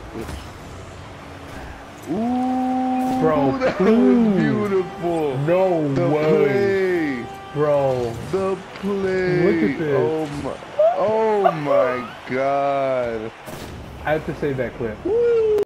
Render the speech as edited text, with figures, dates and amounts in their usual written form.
Ooh, Bro, that please. was beautiful. No The way. play. Bro, The look at play. this. Oh my God. I have to save that clip. Woo.